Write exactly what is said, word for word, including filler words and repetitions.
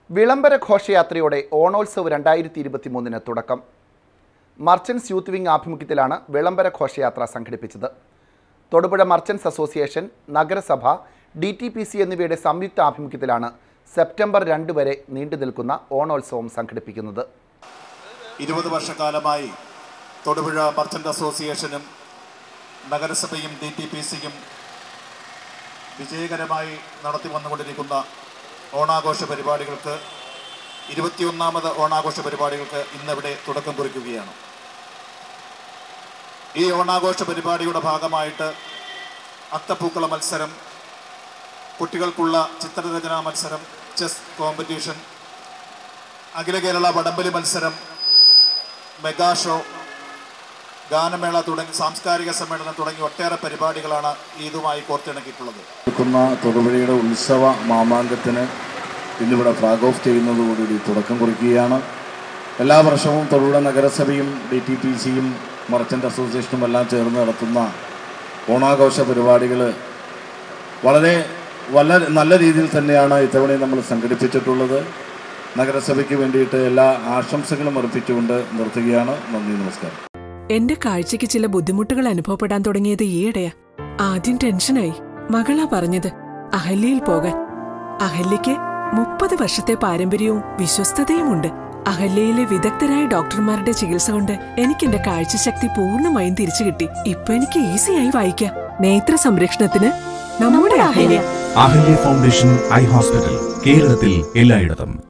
വിളംബര ഘോഷയാത്രയോടെ ഓണോത്സവ് രണ്ടായിരത്തി ഇരുപത്തി മൂന്നിന് തുടക്കം. മർച്ചൻസ് യൂത്ത് വിംഗ് ആഭിമുഖ്യത്തിലാണ് വിളംബര ഘോഷയാത്ര സംഘടിപ്പിച്ചത്. തൊടുപുഴ മർച്ചൻസ് അസോസിയേഷൻ, നഗരസഭ, ഡി ടി പി സി എന്നിവയുടെ സംയുക്ത ആഭിമുഖ്യത്തിലാണ് സെപ്റ്റംബർ രണ്ട് വരെ നീണ്ടു നിൽക്കുന്ന ഓണോത്സവം സംഘടിപ്പിക്കുന്നത്. ഇരുപത് വർഷക്കാലമായി തൊടുപുഴ മർച്ചൻ്റ് അസോസിയേഷനും നഗരസഭയും ഡി ടി പി സിയും വിജയകരമായി നടത്തി വന്നുകൊണ്ടിരിക്കുന്ന ഓണാഘോഷ പരിപാടികൾക്ക് ഇരുപത്തിയൊന്നാമത് ഓണാഘോഷ പരിപാടികൾക്ക് ഇന്നിവിടെ തുടക്കം കുറിക്കുകയാണ്. ഈ ഓണാഘോഷ പരിപാടിയുടെ ഭാഗമായിട്ട് അത്തപ്പൂക്കള മത്സരം, കുട്ടികൾക്കുള്ള ചിത്രരചനാ മത്സരം, ചെസ് കോമ്പറ്റീഷൻ, അഖില കേരള വടംവലി മത്സരം, മെഗാ ഷോ, ഗാനമേള തുടങ്ങി സാംസ്കാരിക സമ്മേളനം തുടങ്ങി ഒട്ടേറെ പരിപാടികളാണ് ഇതുമായി കോർത്തിണക്കിയിട്ടുള്ളത്. തൊടുപുഴയുടെ ഉത്സവ മാമാങ്കത്തിന് ഇന്നിവിടെ ഫ്ലാഗ് ഓഫ് ചെയ്യുന്നതോടുകൂടി തുടക്കം കുറിക്കുകയാണ്. എല്ലാ വർഷവും തൊടുപുഴ നഗരസഭയും ഡി ടി പി സിയും മർച്ചൻ്റ് അസോസിയേഷനും എല്ലാം ചേർന്ന് നടത്തുന്ന ഓണാഘോഷ പരിപാടികൾ വളരെ വളരെ നല്ല രീതിയിൽ തന്നെയാണ് ഇത്തവണയും നമ്മൾ സംഘടിപ്പിച്ചിട്ടുള്ളത്. നഗരസഭയ്ക്ക് വേണ്ടിയിട്ട് എല്ലാ ആശംസകളും അർപ്പിച്ചുകൊണ്ട് നിർത്തുകയാണ്. നന്ദി, നമസ്കാരം. എന്റെ കാഴ്ചയ്ക്ക് ചില ബുദ്ധിമുട്ടുകൾ അനുഭവപ്പെടാൻ തുടങ്ങിയത് ഈയിടെയാ. ആദ്യം ടെൻഷനായി. മകളാ പറഞ്ഞത് അഹല്യയിൽ പോകാൻ. അഹല്യയ്ക്ക് മുപ്പത് വർഷത്തെ പാരമ്പര്യവും വിശ്വസ്തതയുമുണ്ട്. അഹല്യയിലെ വിദഗ്ധരായ ഡോക്ടർമാരുടെ ചികിത്സ കൊണ്ട് എനിക്ക് എന്റെ കാഴ്ചശക്തി പൂർണ്ണമായും തിരിച്ചു കിട്ടി. ഇപ്പൊ എനിക്ക് ഈസിയായി വായിക്കാം. നേത്ര സംരക്ഷണത്തിന് നമ്മുടെ Ahalya. Ahalya foundation eye hospital, കേരളത്തിൽ എല്ലായിടത്തും.